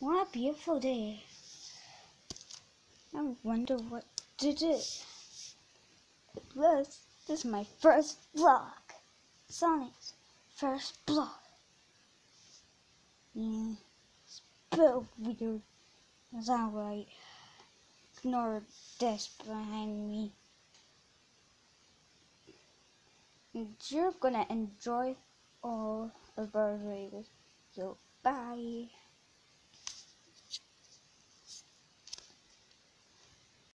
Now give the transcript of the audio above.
What a beautiful day. I wonder what to do. This is my first vlog. Sonic's first vlog. Yeah, spelled weird. That's not right. Ignore this behind me. You're gonna enjoy all of our videos. So bye.